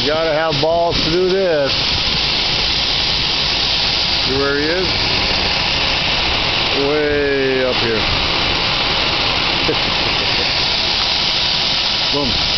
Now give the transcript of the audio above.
You gotta have balls to do this. See where he is? Way up here. Boom.